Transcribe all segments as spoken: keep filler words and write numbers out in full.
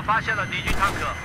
发现了敌军坦克。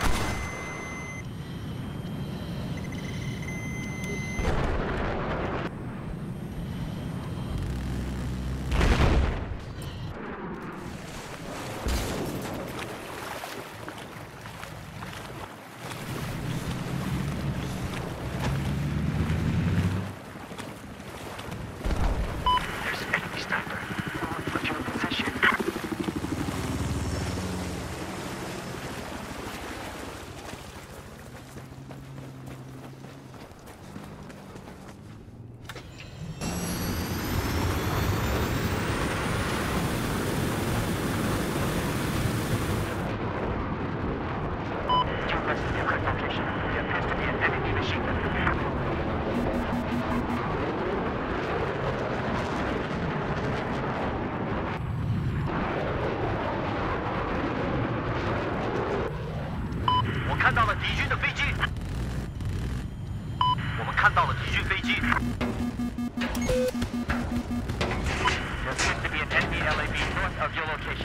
看到了敌军的飞机，我们看到了敌军飞机。There seems to be an enemy L A V north of your location.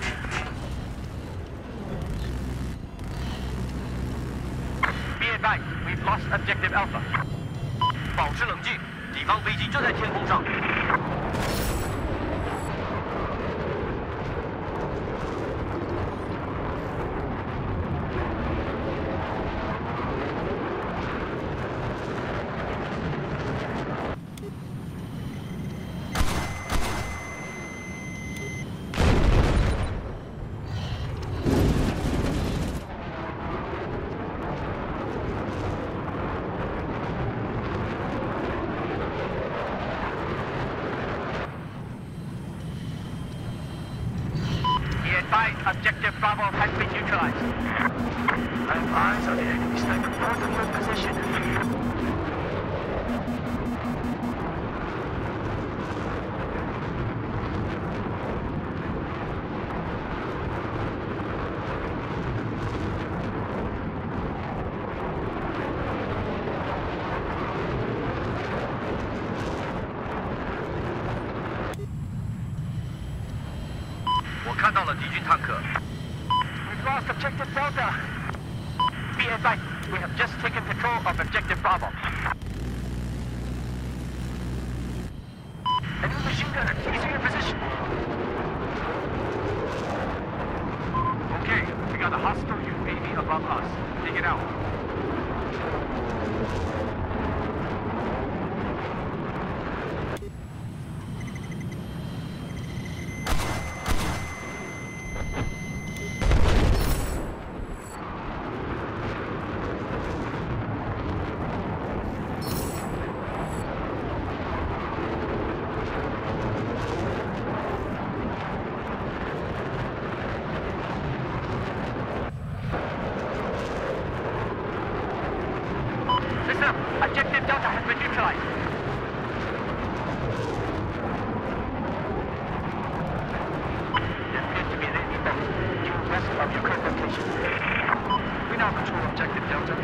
Be advised, we've lost objective Alpha. 保持冷静，敌方飞机就在天空上。 Objective Bravo has been neutralized. I have eyes on the enemy sniper north of your position. We've lost objective Delta. Be advised, we have just taken control of objective Bravo. Enemy machine gunner, he's in your position. Okay, we got a hostile U A V above us. Take it out. Objective Delta has been neutralized. There appears to be an enemy boat due west of your current location. We now control Objective Delta.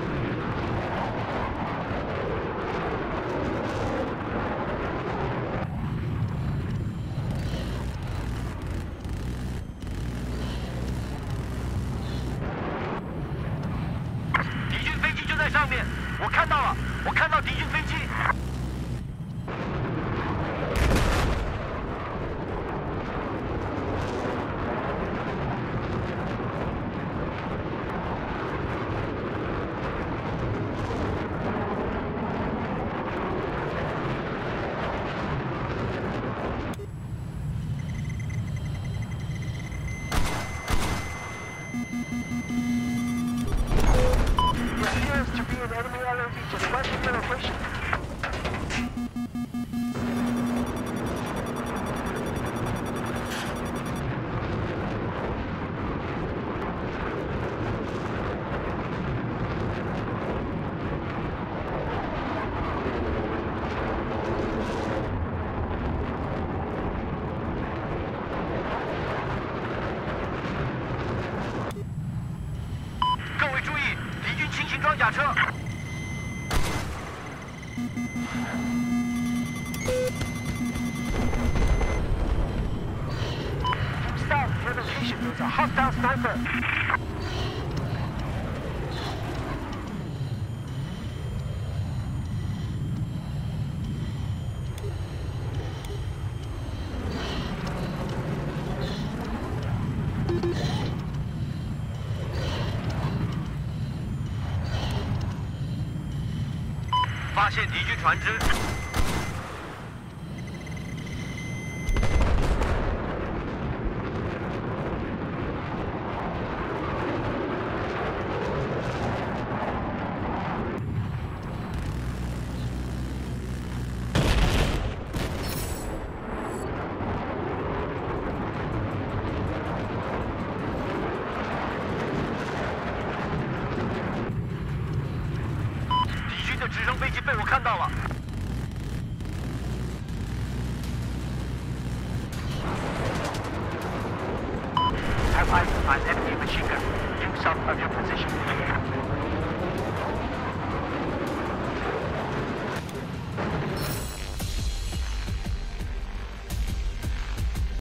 Enemy飞机就在上面。 我看到了，我看到敌军飞机。To be an enemy L A V to the west of your location. South, your location is a hostile sniper. 现敌军船只。 敌军的直升飞机被我看到了。 I've eyes on enemy machine gun due south of your position.